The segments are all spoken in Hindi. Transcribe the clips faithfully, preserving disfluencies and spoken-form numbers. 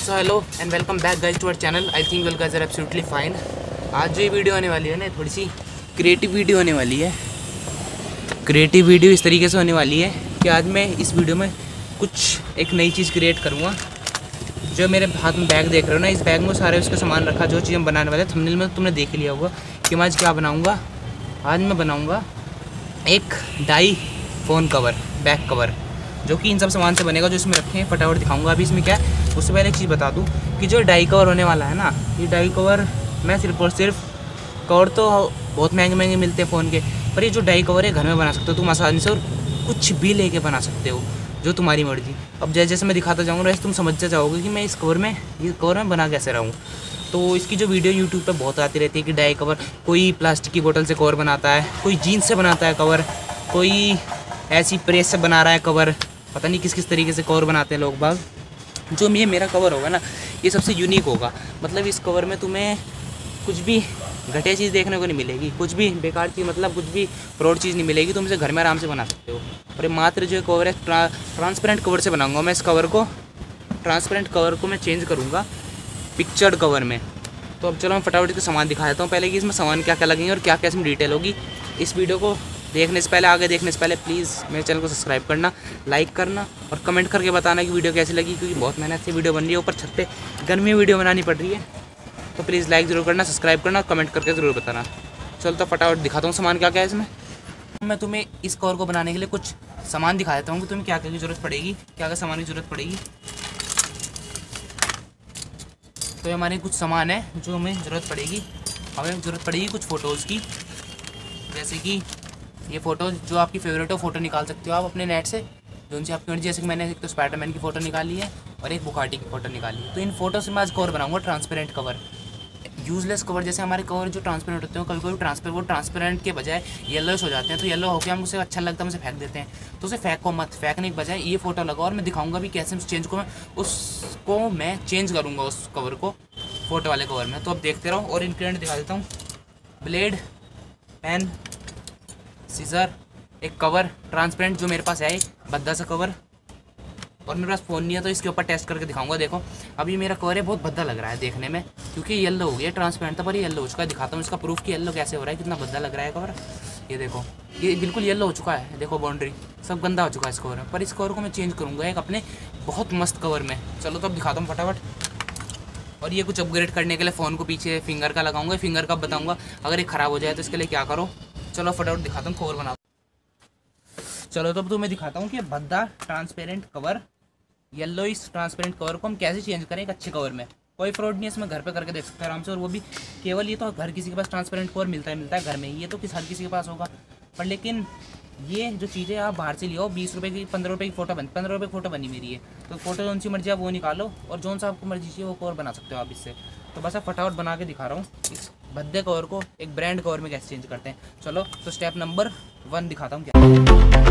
So hello and welcome back guys to our channel. I think well guys are absolutely fine. आज जो ये वीडियो होने वाली है ना, थोड़ी सी क्रिएटिव वीडियो होने वाली है। क्रिएटिव वीडियो इस तरीके से होने वाली है कि आज मैं इस वीडियो में कुछ एक नई चीज़ क्रिएट करूँगा। जो मेरे हाथ में बैग देख रहे हो ना, इस बैग में सारे उसका सामान रखा, जो चीज़ हम बनाने वाले थंबनेल में तुमने देख लिया होगा कि मैं आज क्या बनाऊँगा। आज मैं बनाऊँगा एक DIY phone cover, back cover, जो कि इन सब सामान से बनेगा जो इसमें रखे हैं। फटाफट दिखाऊंगा अभी इसमें क्या है। उससे पहले एक चीज़ बता दूं कि जो डाई कवर होने वाला है ना, ये डाई कवर मैं सिर्फ और सिर्फ कवर तो बहुत महंगे महंगे मिलते हैं फ़ोन के, पर ये जो डाई कवर है घर में बना सकते हो तुम आसानी से, और कुछ भी लेके बना सकते हो जो तुम्हारी मर्जी। अब जैसे जैसे मैं दिखाता जाऊँगा वैसे तुम समझ जाओगे कि मैं इस कवर में ये कवर में बना कैसे रहा हूँ। तो इसकी जो वीडियो यूट्यूब पे बहुत आती रहती है कि डाई कवर, कोई प्लास्टिक की बोतल से कवर बनाता है, कोई जीन्स से बनाता है कवर, कोई ऐसी प्रेस से बना रहा है कवर, पता नहीं किस किस तरीके से कवर बनाते हैं लोग बाग। जो ये मेरा कवर होगा ना, ये सबसे यूनिक होगा। मतलब इस कवर में तुम्हें कुछ भी घटिया चीज़ देखने को नहीं मिलेगी, कुछ भी बेकार चीज़, मतलब कुछ भी फ्रॉड चीज़ नहीं मिलेगी। तुम इसे घर में आराम से बना सकते हो। और ये मात्र जो कवर है ट्रा, ट्रांसपेरेंट कवर से बनाऊंगा मैं इस कवर को। ट्रांसपेरेंट कवर को मैं चेंज करूँगा पिक्चर्ड कवर में। तो अब चलो मैं फटाफट इसका सामान दिखा देता हूँ पहले कि इसमें सामान क्या क्या लगेंगे और क्या क्या इसमें डिटेल होगी। इस वीडियो को देखने से पहले, आगे देखने से पहले प्लीज़ मेरे चैनल को सब्सक्राइब करना, लाइक करना और कमेंट करके बताना कि वीडियो कैसी लगी, क्योंकि बहुत मेहनत से वीडियो बन रही है। ऊपर छत पे गर्मी में वीडियो बनानी पड़ रही है, तो प्लीज़ लाइक ज़रूर करना, सब्सक्राइब करना और कमेंट करके ज़रूर बताना। चलो तो फटाफट दिखाता हूँ सामान क्या क्या है इसमें। मैं तुम्हें इस कवर को बनाने के लिए कुछ सामान दिखा देता हूँ कि तुम्हें क्या क्या की ज़रूरत पड़ेगी, क्या क्या सामान की ज़रूरत पड़ेगी। तो हमारे कुछ सामान है जो हमें ज़रूरत पड़ेगी। हमें ज़रूरत पड़ेगी कुछ फ़ोटोज़ की, जैसे कि ये फ़ोटो जो आपकी फेवरेट हो, फ़ोटो निकाल सकते हो आप अपने नेट से, जो उनसे आपकी मर्जी। जैसे कि मैंने एक तो स्पाइडरमैन की फ़ोटो निकाली है और एक बुकाटी की फ़ोटो निकाली है। तो इन फोटो से मैं आज कवर बनाऊंगा, ट्रांसपेरेंट कवर, यूजलेस कवर। जैसे हमारे कवर जो ट्रांसपेरेंट होते हैं कभी कभी ट्रांसपेरेंट वो ट्रांसपेरेंट के बजाय येलोस हो जाते हैं, तो येलो होकर हम उसे अच्छा लगता है, हम उसे फेंक देते हैं। तो उसे फेंक को मत, फेंकने के बजाय ये फ़ोटो लगाओ। और मैं दिखाऊंगा भी कैसे उस चेंज को मैं उसको मैं चेंज करूँगा उस कवर को फ़ोटो वाले कवर में। तो अब देखते रहो और इंग्रेडिएंट दिखा देता हूँ। ब्लेड, पेन, सीजर, एक कवर ट्रांसपेरेंट जो मेरे पास है, एक भद्दा सा कवर। और मेरे पास फ़ोन नहीं है तो इसके ऊपर टेस्ट करके दिखाऊंगा। देखो अभी मेरा कवर है, बहुत भद्दा लग रहा है देखने में, क्योंकि येलो हो गया। ट्रांसपेरेंट था पर ये येलो हो चुका है। दिखाता हूँ इसका प्रूफ कि येलो कैसे हो रहा है, कितना भद्दा लग रहा है कवर। ये देखो, ये बिल्कुल येलो हो चुका है। देखो बाउंड्री सब गंदा हो चुका है इस कवर में। पर इस कवर को मैं चेंज करूँगा एक अपने बहुत मस्त कवर में। चलो तो अब दिखाता हूँ फटाफट। और ये कुछ अपग्रेड करने के लिए फ़ोन को पीछे फिंगर का लगाऊंगा। फिंगर का बताऊँगा अगर ये ख़राब हो जाए तो इसके लिए क्या करो। चलो फटाफट दिखाता हूँ कवर बना। चलो तो अब तो मैं दिखाता हूँ कि भद्दा ट्रांसपेरेंट कवर, येलो इस ट्रांसपेरेंट कवर को हम कैसे चेंज करें एक अच्छे कवर में। कोई फ्रॉड नहीं है इसमें, घर पे करके देख सकते हैं आराम से। और वो भी केवल, ये तो हर किसी के पास ट्रांसपेरेंट कवर मिलता है मिलता है घर में, ये तो किस हर किसी के पास होगा। पर लेकिन ये जो चीज़ें आप बाहर से लियो, बीस रुपये की, पंद्रह रुपये की फ़ोटो बन पंद्रह रुपये की फ़ोटो बनी मेरी है। तो फोटो जौन सी मर्जी आप वो निकालो और जौन सा आपको मर्जी चाहिए वो कवर बना सकते हो आप इससे। तो बस आप फटाफट बना के दिखा रहा हूँ इस भद्दे कवर को एक ब्रांड कवर में कैसे चेंज करते हैं। चलो तो स्टेप नंबर वन दिखाता हूँ क्या।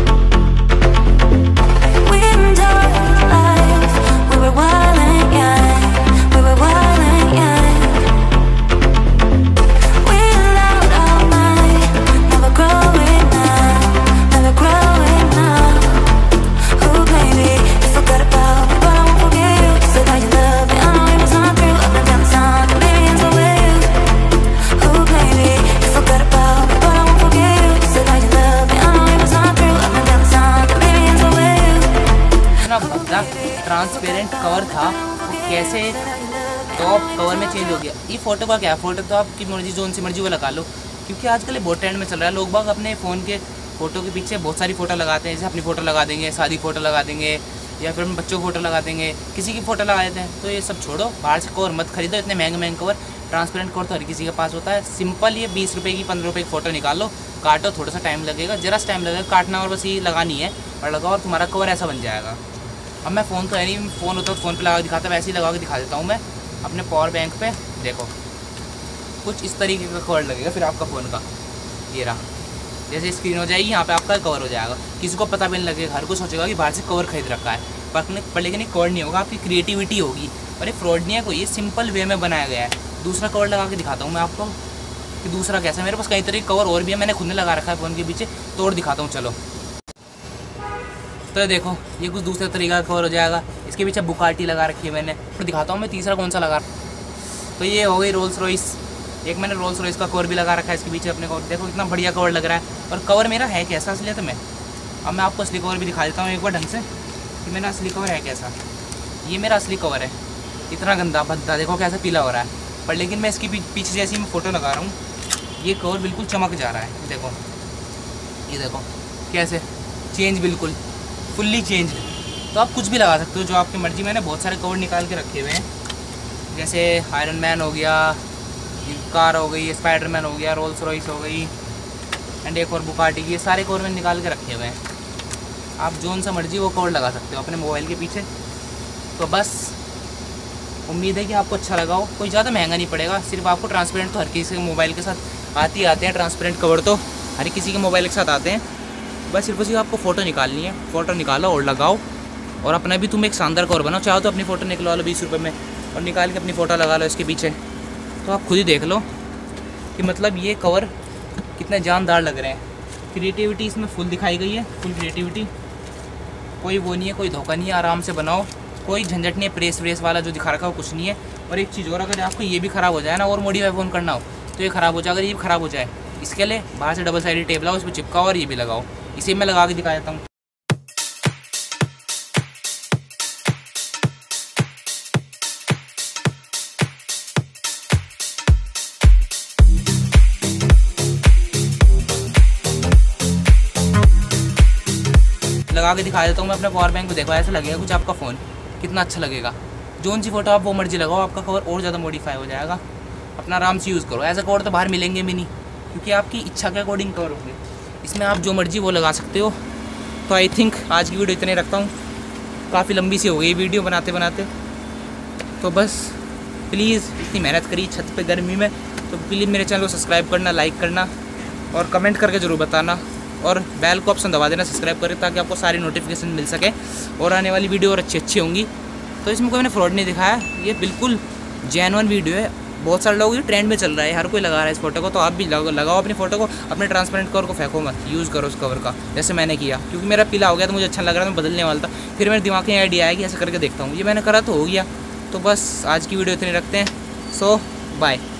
ट्रांसपेरेंट कवर था वो कैसे टॉप कवर में चेंज हो गया। ये फ़ोटो का क्या है, फ़ोटो तो आपकी मर्जी जो उनसी मर्जी वो लगा लो, क्योंकि आजकल ये बहुत ट्रेंड में चल रहा है। लोग बाग अपने फ़ोन के फ़ोटो के पीछे बहुत सारी फ़ोटो लगाते हैं। जैसे अपनी फ़ोटो लगा देंगे, शादी फ़ोटो लगा देंगे, या फिर बच्चों की फ़ोटो लगा देंगे, किसी की फ़ोटो लगा देते हैं। तो ये सब छोड़ो, बाहर से कवर मत खरीदो, इतने महंगे महंगे कवर। ट्रांसपेरेंट कवर तो हर किसी के पास होता है। सिंपल ये बीस रुपये की, पंद्रह रुपये की फ़ोटो निकालो, काटो, थोड़ा सा टाइम लगेगा, जरा सा टाइम लगेगा काटना, और बस ये लगानी है और लगाओ और तुम्हारा कवर ऐसा बन जाएगा। अब मैं फ़ोन तो है नहीं, फ़ोन होता तो फ़ोन पे लगा के दिखाता, वैसे ही लगा के दिखा देता हूँ मैं अपने पावर बैंक पे। देखो कुछ इस तरीके का कवर लगेगा फिर आपका फ़ोन का। ये रहा, जैसे स्क्रीन हो जाएगी यहाँ पे आपका कवर हो जाएगा। किसी को पता भी नहीं लगेगा, हर कोई सोचेगा कि बाहर से कवर खरीद रखा है, पर, पर लेकिन ये कवर नहीं होगा, आपकी क्रिएटिविटी होगी। और ये फ्रॉड नहीं है कोई, ये सिंपल वे में बनाया गया है। दूसरा कवर लगा के दिखाता हूँ मैं आपको कि दूसरा कैसा है। मेरे पास कई तरह के कवर और भी है, मैंने खुद ने लगा रखा है फ़ोन के पीछे, तोड़ दिखाता हूँ। चलो तो देखो ये कुछ दूसरे तरीका का कवर हो जाएगा। इसके पीछे बुकाटी लगा रखी है मैंने, तो दिखाता हूँ मैं तीसरा कौन सा लगा। तो ये हो गई रोल्स रॉइस, एक मैंने रोल्स रॉइस का कवर भी लगा रखा है इसके पीछे अपने कवर। देखो कितना बढ़िया कवर लग रहा है। और कवर मेरा है कैसा असली तो मैं अब मैं आपको असली कवर भी दिखा देता हूँ एक बार ढंग से कि मेरा असली कवर है कैसा। ये मेरा असली कवर है, इतना गंदा भद्दा देखो कैसा पीला हो रहा है। पर लेकिन मैं इसके पीछे जैसी मैं फ़ोटो लगा रहा हूँ ये कवर बिल्कुल चमक जा रहा है। देखो ये देखो कैसे चेंज, बिल्कुल फुल्ली चेंज। तो आप कुछ भी लगा सकते हो जो आपकी मर्ज़ी। मैंने बहुत सारे कवर निकाल के रखे हुए हैं, जैसे आयरन मैन हो गया, कार हो गई, स्पाइडरमैन हो गया, रोल्स रॉइस हो गई, एंड एक और बुकाटी, ये सारे कवर मैंने निकाल के रखे हुए हैं। आप जोन सा मर्जी वो कवर लगा सकते हो अपने मोबाइल के पीछे। तो बस उम्मीद है कि आपको अच्छा लगा हो। कोई ज़्यादा महंगा नहीं पड़ेगा, सिर्फ आपको ट्रांसपेरेंट तो हर किसी के मोबाइल के साथ आते ही आते हैं। ट्रांसपेरेंट कवर तो हर किसी के मोबाइल के साथ आते हैं। बस सिर्फ उसी आपको फ़ोटो निकालनी है, फ़ोटो निकालो और लगाओ, और अपना भी तुम एक शानदार कवर बनाओ। चाहो तो अपनी फ़ोटो निकलवा लो बीस रुपये में और निकाल के अपनी फ़ोटो लगा लो इसके पीछे। तो आप खुद ही देख लो कि मतलब ये कवर कितने जानदार लग रहे हैं। क्रिएटिविटी इसमें फुल दिखाई गई है, फुल क्रिएटिविटी, कोई वो नहीं है, कोई धोखा नहीं है। आराम से बनाओ, कोई झंझट नहीं है, प्रेस व्रेस वाला जो दिखा रखा हो कुछ नहीं है। और एक चीज़ और, अगर आपको ये भी ख़राब हो जाए ना और मॉडिफाई फ़ोन करना हो तो ये ख़राब हो जाए। अगर ये भी ख़राब हो जाए इसके लिए बाहर से डबल साइडेड टेप लगाओ, उस पर चिपकाओ और ये भी लगाओ। इसे मैं लगा के दिखा देता हूँ। लगा के दिखा देता हूँ मैं अपने पावर बैंक को। देखो ऐसा लगेगा कुछ आपका फ़ोन, कितना अच्छा लगेगा। जोन सी फोटो आप वो मर्जी लगाओ, आपका कवर और ज़्यादा मॉडिफाई हो जाएगा। अपना आराम से यूज़ करो। ऐसा कवर तो बाहर मिलेंगे भी नहीं, क्योंकि आपकी इच्छा के अकॉर्डिंग कवर होंगे। इसमें आप जो मर्जी वो लगा सकते हो। तो आई थिंक आज की वीडियो इतने रखता हूँ, काफ़ी लंबी सी हो गई वीडियो बनाते बनाते। तो बस प्लीज़ इतनी मेहनत करी छत पे गर्मी में, तो प्लीज़ मेरे चैनल को सब्सक्राइब करना, लाइक करना और कमेंट करके ज़रूर बताना, और बेल को ऑप्शन दबा देना सब्सक्राइब करें, ताकि आपको सारी नोटिफिकेशन मिल सके और आने वाली वीडियो और अच्छी अच्छी होंगी। तो इसमें कोई मैंने फ्रॉड नहीं दिखाया, ये बिल्कुल जेन्युइन वीडियो है। बहुत सारे लोग ये ट्रेंड में चल रहा है, हर कोई लगा रहा है इस फोटो को। तो आप भी लगाओ अपनी फ़ोटो को, अपने ट्रांसपेरेंट कवर को फेंको मत, यूज़ करो उस कवर का, जैसे मैंने किया। क्योंकि मेरा पीला हो गया तो मुझे अच्छा लग रहा था, मैं बदलने वाला था। फिर मेरे दिमाग में आइडिया आया कि ऐसा करके देखता हूँ, ये मैंने करा तो हो गया। तो बस आज की वीडियो इतनी रखते हैं। So bye.